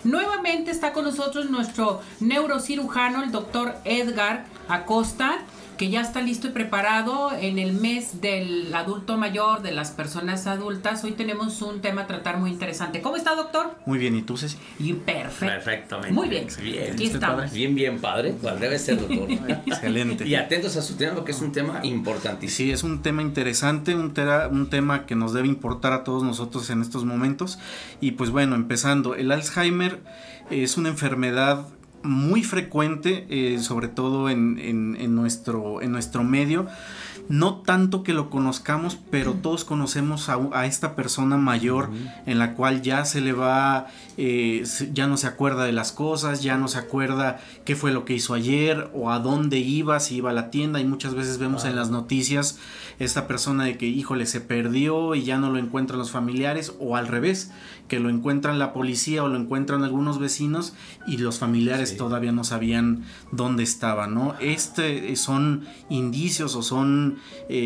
Nuevamente está con nosotros nuestro neurocirujano, el doctor Edgar Acosta, que ya está listo y preparado en el mes del adulto mayor, de las personas adultas. Hoy tenemos un tema a tratar muy interesante. ¿Cómo está, doctor? Muy bien, ¿y tú, Ceci? Y perfecto. Perfectamente. Muy bien. Bien. Aquí estamos. Bien, padre. Cual debe ser, doctor. Excelente. Y atentos a su tema porque es un tema importantísimo. Sí, es un tema interesante, un tema que nos debe importar a todos nosotros en estos momentos. Y pues bueno, empezando, el Alzheimer es una enfermedad muy frecuente, sobre todo en nuestro medio. No tanto que lo conozcamos, pero todos conocemos a esta persona mayor en la cual ya se le va, ya no se acuerda de las cosas, ya no se acuerda qué fue lo que hizo ayer o a dónde iba, si iba a la tienda, y muchas veces vemos en las noticias esta persona de que, híjole, se perdió y ya no lo encuentran los familiares, o al revés, que lo encuentran la policía o lo encuentran algunos vecinos y los familiares todavía no sabían dónde estaba, ¿no? Son indicios o son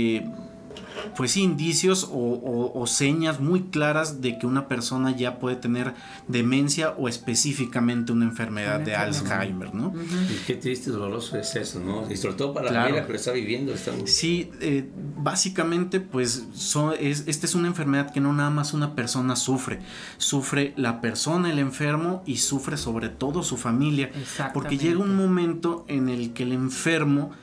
pues sí, indicios o señas muy claras de que una persona ya puede tener demencia o específicamente una enfermedad de Alzheimer, ¿no? Y qué triste y doloroso es eso, ¿no? Y sobre todo para la familia que lo está viviendo. Sí, básicamente pues esta es una enfermedad que no nada más una persona sufre la persona, el enfermo, y sufre sobre todo su familia, porque llega un momento en el que el enfermo,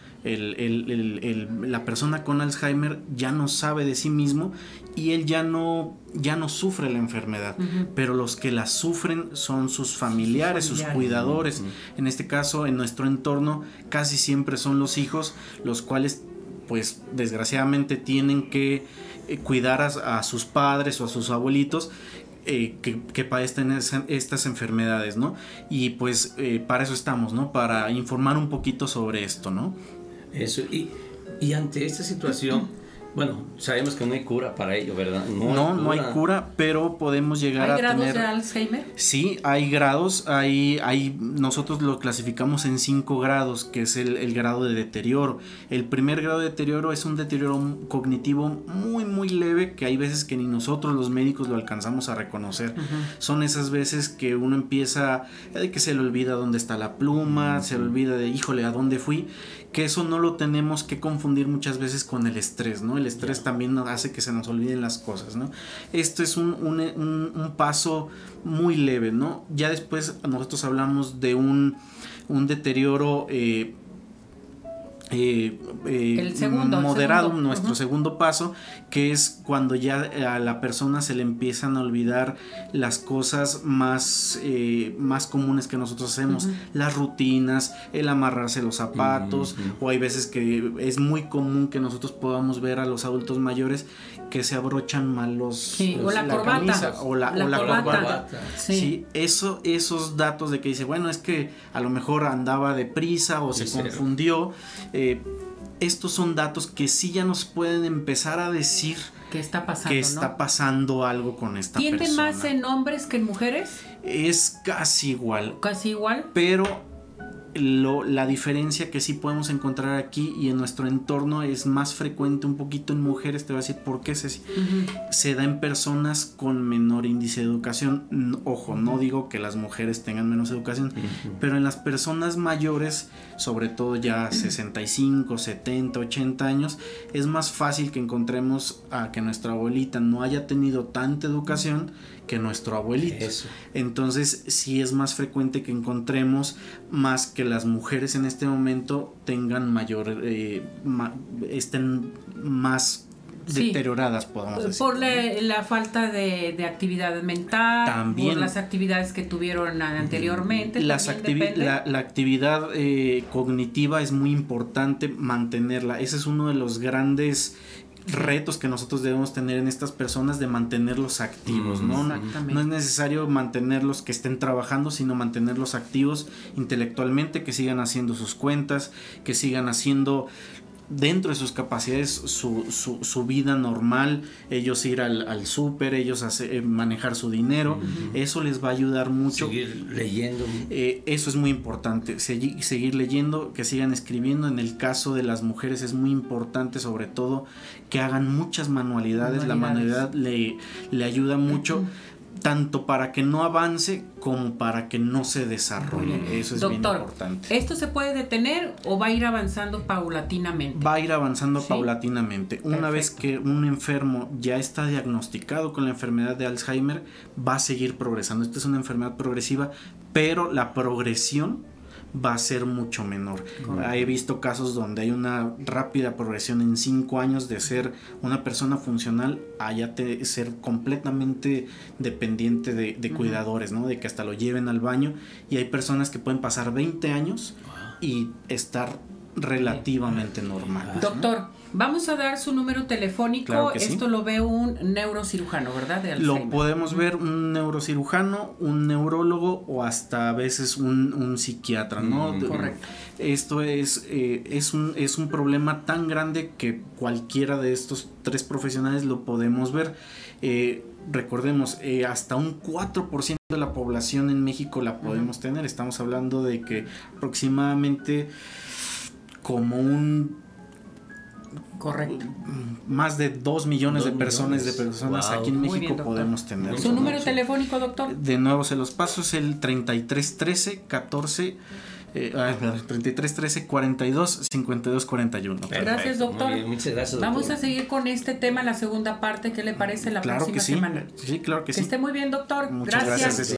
la persona con Alzheimer, ya no sabe de sí mismo y él ya no sufre la enfermedad, pero los que la sufren son sus familiares, sus cuidadores. En este caso, en nuestro entorno, casi siempre son los hijos, los cuales pues desgraciadamente tienen que cuidar a sus padres o a sus abuelitos que padecen estas enfermedades, ¿no? Y pues para eso estamos, ¿no? Para informar un poquito sobre esto, ¿no? Eso, y ante esta situación, bueno, sabemos que no hay cura para ello, ¿verdad? No hay cura, pero podemos llegar a tener... ¿Hay grados de Alzheimer? Sí, hay grados, nosotros lo clasificamos en 5 grados, que es el grado de deterioro. El primer grado de deterioro es un deterioro cognitivo muy, muy leve, que hay veces que ni nosotros los médicos lo alcanzamos a reconocer. Son esas veces que uno empieza, de que se le olvida dónde está la pluma, se le olvida de, híjole, ¿a dónde fui? Que eso no lo tenemos que confundir muchas veces con el estrés, ¿no? El estrés también hace que se nos olviden las cosas, ¿no? Esto es un paso muy leve, ¿no? Ya después nosotros hablamos de un deterioro el segundo, nuestro segundo paso, que es cuando ya a la persona se le empiezan a olvidar las cosas más comunes que nosotros hacemos, las rutinas, el amarrarse los zapatos, o hay veces que es muy común que nosotros podamos ver a los adultos mayores que se abrochan mal o la corbata, camisa, o la corbata. Sí, esos datos de que dice, bueno, es que a lo mejor andaba deprisa o se confundió. Estos son datos que sí ya nos pueden empezar a decir que está pasando algo con esta persona. ¿Tiende más en hombres que en mujeres? Es casi igual. ¿Casi igual? Pero la diferencia que sí podemos encontrar aquí y en nuestro entorno es más frecuente un poquito en mujeres. Te voy a decir por qué, Ceci. Se da en personas con menor índice de educación. Ojo, no digo que las mujeres tengan menos educación, pero en las personas mayores, sobre todo ya 65, 70, 80 años, es más fácil que encontremos a que nuestra abuelita no haya tenido tanta educación que nuestro abuelito. Eso. Entonces sí es más frecuente que encontremos más que las mujeres en este momento tengan mayor estén más deterioradas, podemos decir. Por la falta de actividad mental, también, por las actividades que tuvieron anteriormente. La actividad cognitiva es muy importante mantenerla. Ese es uno de los grandes retos que nosotros debemos tener en estas personas, de mantenerlos activos, ¿no? No es necesario mantenerlos que estén trabajando, sino mantenerlos activos intelectualmente, que sigan haciendo sus cuentas, que sigan haciendo dentro de sus capacidades su vida normal, ellos ir al súper, ellos manejar su dinero, eso les va a ayudar mucho. Seguir leyendo. Eso es muy importante, seguir leyendo, que sigan escribiendo. En el caso de las mujeres es muy importante, sobre todo, que hagan muchas manualidades. La manualidad le ayuda mucho. tanto para que no avance como para que no se desarrolle. Eso es bien importante. ¿Esto se puede detener o va a ir avanzando paulatinamente? Va a ir avanzando ¿Sí? paulatinamente. Perfecto. Una vez que un enfermo ya está diagnosticado con la enfermedad de Alzheimer, va a seguir progresando. Esta es una enfermedad progresiva, pero la progresión va a ser mucho menor. He visto casos donde hay una rápida progresión en 5 años de ser una persona funcional a ya ser completamente dependiente de cuidadores, ¿no? De que hasta lo lleven al baño, y hay personas que pueden pasar 20 años y estar relativamente normal. Doctor, vamos a dar su número telefónico. Claro que Esto sí. lo ve un neurocirujano, ¿verdad? De Alzheimer. Lo podemos ver un neurocirujano, un neurólogo o hasta a veces un psiquiatra, ¿no? Correcto. Esto es un problema tan grande que cualquiera de estos 3 profesionales lo podemos ver. Recordemos, hasta un 4% de la población en México la podemos tener. Estamos hablando de que aproximadamente como Correcto. más de 2 millones de personas Wow. aquí en Muy México bien, doctor. podemos tener. ¿Su número telefónico, doctor? De nuevo se los paso, es el 3313 14 3313 42 52 41. Gracias, doctor. Muy bien, muchas gracias, doctor. Vamos a seguir con este tema, la segunda parte. ¿Qué le parece la Claro próxima que sí. semana? Sí, claro que Que sí. esté muy bien, doctor. Muchas gracias, Ceci.